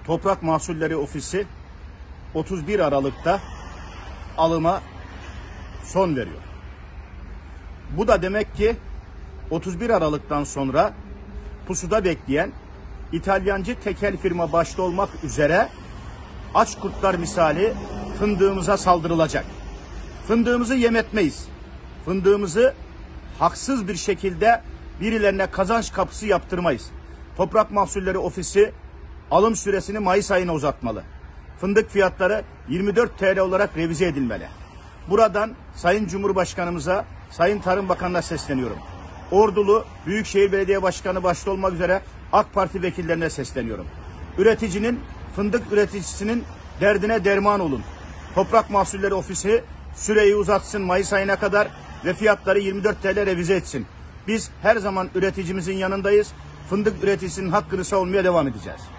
Toprak Mahsulleri Ofisi 31 Aralık'ta alıma son veriyor. Bu da demek ki 31 Aralık'tan sonra pusuda bekleyen İtalyancı tekel firma başta olmak üzere aç kurtlar misali fındığımıza saldırılacak. Fındığımızı yem etmeyiz. Fındığımızı haksız bir şekilde birilerine kazanç kapısı yaptırmayız. Toprak Mahsulleri Ofisi alım süresini Mayıs ayına uzatmalı. Fındık fiyatları 24 TL olarak revize edilmeli. Buradan Sayın Cumhurbaşkanımıza, Sayın Tarım Bakanı'na sesleniyorum. Ordulu Büyükşehir Belediye Başkanı başta olmak üzere AK Parti vekillerine sesleniyorum. Üreticinin, fındık üreticisinin derdine derman olun. Toprak Mahsulleri Ofisi süreyi uzatsın Mayıs ayına kadar ve fiyatları 24 TL revize etsin. Biz her zaman üreticimizin yanındayız. Fındık üreticisinin hakkını savunmaya devam edeceğiz.